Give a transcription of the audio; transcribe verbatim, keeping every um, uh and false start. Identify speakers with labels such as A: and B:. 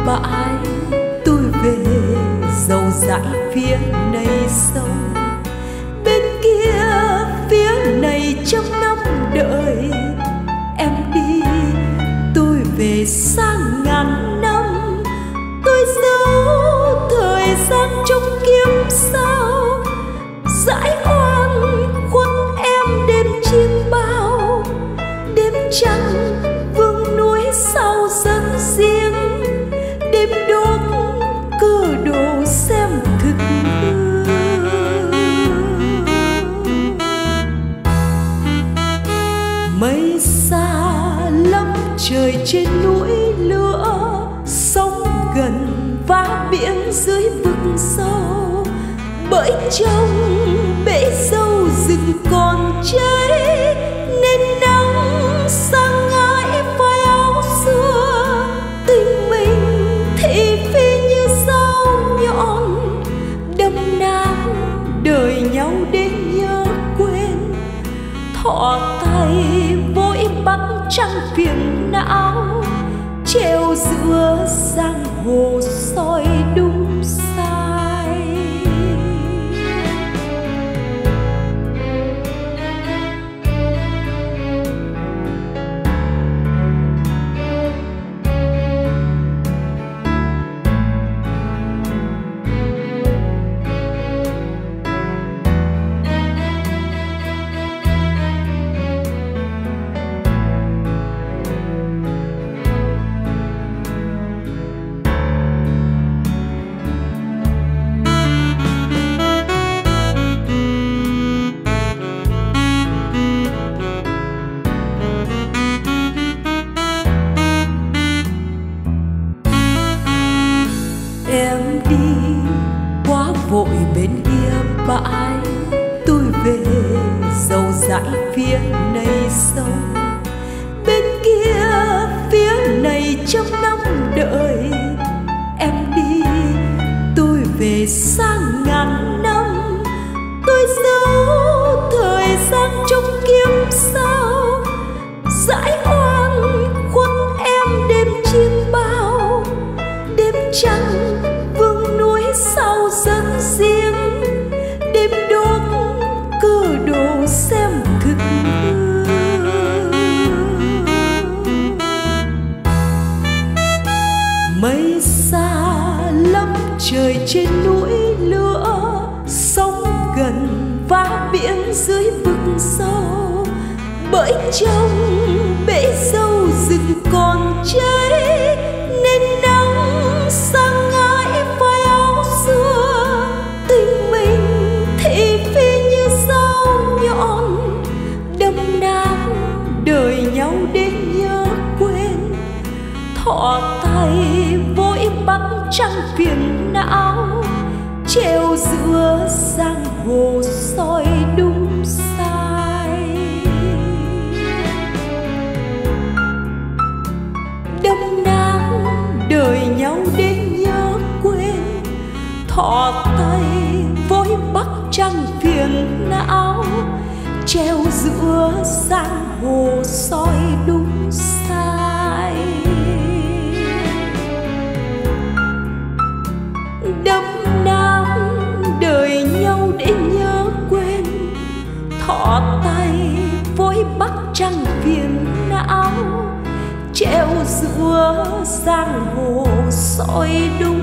A: bãi, tôi về dầu dãi phía này sông. Bên kia phía này trăm năm đợi em đi, tôi về sang ngàn năm. Tôi giấu thời gian trong kiếp sao, dãi oan khuất em đêm chim bao. Đêm trăng vương núi sau dẫn riêng, đêm đốt cơ đồ xem thực hư. Mây xa lắm trời trên núi lửa, sóng gần vá biển dưới vực sâu. Bởi trong bể dâu rừng còn cháy, nên nắng sang ngãi vai áo xưa. Tình mình thị phi như dao nhọn, đâm nam đời nhau đến nhớ quên. Thọ tay vội bắt trăng phiền não, treo giữa giang hồ soi đúng sai. Em đi quá vội bên kia bãi, tôi về dầu dãi phía này sông. Bên kia phía này trăm năm đợi em đi, tôi về sang ngàn năm. Tôi giấu thời gian trong kiếp sao, dãi oan khuất em đêm chim bao. Đêm trăng vương núi sau dẫn riêng, đêm đốt cơ đồ xem thực hư. Mây xa lắm trời trên núi lửa, sóng gần vá biển dưới vực sâu. Bởi trong bể dâu rừng còn cháy, nên nắng sang ngãi vai áo xưa. Tình mình thị phi như dao nhọn, đâm nam đời nhau đến nhớ quên. Thọ tay vội bắt trăng phiền não, treo giữa giang hồ soi đúng sai. Đâm nam đời nhau đến nhớ quên. Thọ tay vội bắt trăng phiền não, treo giữa giang hồ soi đúng sai. Đâm nam đời nhau để nhớ quên. Thọ tay vội bắt trăng phiền não, treo giữa giang hồ soi đúng